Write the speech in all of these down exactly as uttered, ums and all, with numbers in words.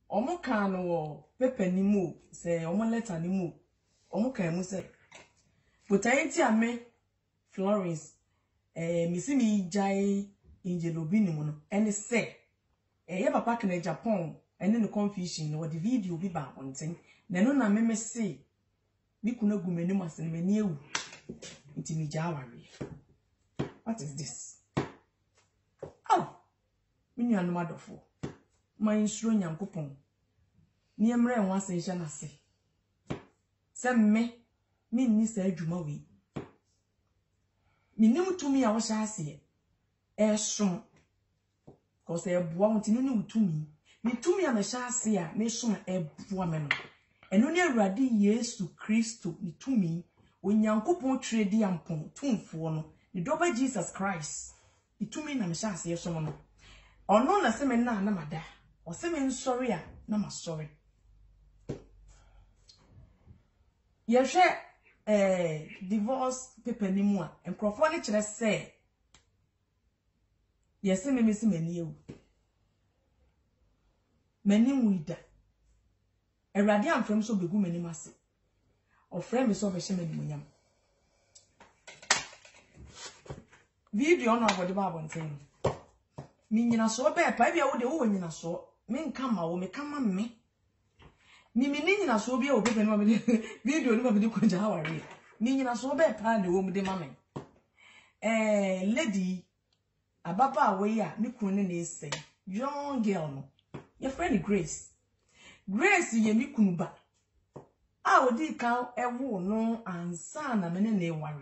omo kan no pepe ni mu say omo letter ni mu omo kan mu say potenti ame Florence eh misi mi jai injelobi ni mu no ene say eh ye papa kan Japan ene no confusion no the video bi ba onten na no na meme say mi kuna gumeni masene mani ewu nti mi jawari. What is this? Oh, minu anu madofo. Ma insuro nyankopon. Ni emre enwa se hye na se. Se me mi ni sa adwuma wi. Minim tumi a wo hye ase e som. Ko se eboa nti ni utumi. Mi tumi a me hye ase a me som eboa me no. Eno ne Awurade Yesu Kristo ni tumi onyankopon tredi ampon tumfo no. The double Jesus Christ. Itumi na me hye ase som no. Ono na se me na na mada. O se me nsori a na ma sorry. Ye hwe eh divorce paper ni mu a enkrofo ne kire se ye se me mesi mani ewu. Mani muida. Awurade amfam so begu mani mase. Ofre me so be hye mani munyam. Video no abode ba abonten. Mi nyina so be pa bia wo de wo nyina so me nka ma wo me kama me mi mi nyina so bia wo be no me video no me de ko ja hawari mi nyina so be pa de wo me de ma me eh lady ababa we ya me kunu ne na ese young girl no your friend Grace Grace ye mi kunu ba a wo di ka ewo no ansa na me ne na ewari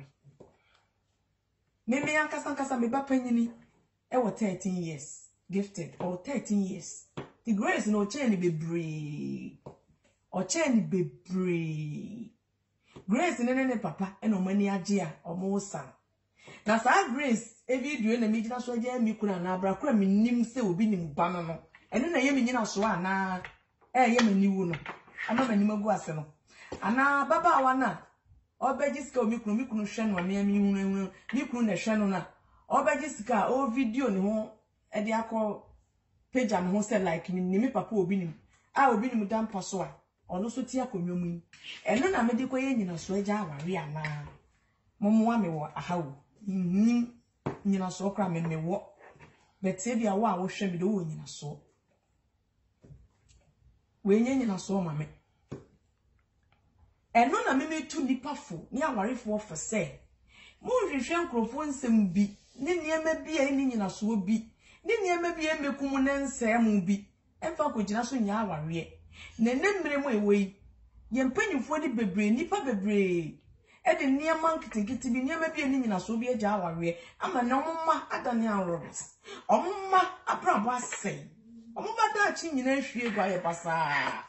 me me ankasa ankasa me ba panyini e was thirteen years gifted or thirteen years. The Grace no chain be brave or chain be brave. Grace nene papa and no money ajia or more son. Now, sa Grace every day na me so je mi kuna na abra kura mi nim se obi nim bana no. Eno na ye me nyina so ana eh ye mani wu no. Ana mani magu ase no. Ana baba wa na obeji ska omi kunu mi kunu hwe no me mi hu mi kunu na hwe no na. Obeji ska o video ni ho e de akọ page am ho say like ni mi papa obi nim a obi nim dan paso a ono so ti akonwom yi eno na me de koye nyina so agya aware ana momoa me wo ahawo nim nyina so kra me me wo bete bia wo a wo hwe me do wo nyina so we nye nyina so ma me eno na me me tu nipa fo ni awarefo for say mo hwehwe nkrofo nsem bi ni niema bi a ni nyina so bi ni niema bi emekum na nsem mu bi emfa ko gina so nya aware na nemre mu ewe ye mpanyimfo di bebre nipa bebre e de niema nkitinkiti bi niema bi ni nyina so bi agya aware ama na omma adane arobes omma abrabo asai omma da chi nyina hwie gwa ye pasa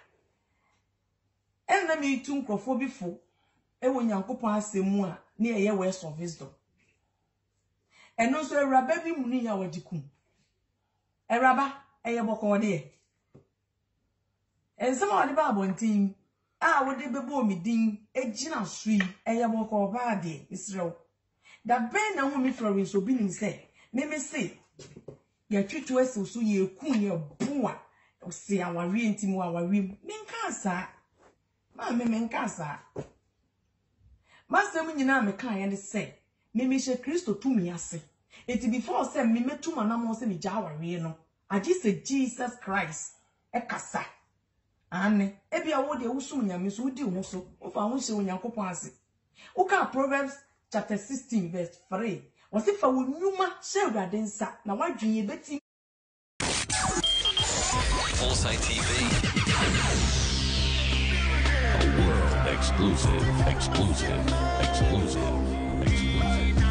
enna mi tu nkrofo bi fo e wo nyankopon asemu a na ye we service do eno so Awuraba bi mu ni ya wadikum Awuraba eye boko de ensema wadi ba abontin a wodi bebo mi din ejina sui eye boko ba de Israel da ben na hu mi Florence obi nim se me me se ya twitu ese so ye kun ye boa o se awari entimu awari me nka sa ma me me nka sa masem nyina me kan ye ne se me me she Kristo tumi ase eti before say me metuma na mo se me jaware no agi se Jesus Christ e kasa ane e bia wo de wusum nyame so wudi ho so wo fa ho hye onyankopon ase wo ka Proverbs chapter sixteen verse three wo se fa wo nyuma hye Awurade nsa na wadwen ye beti Foresight T V. A world exclusive, exclusive, exclusive, exclusive.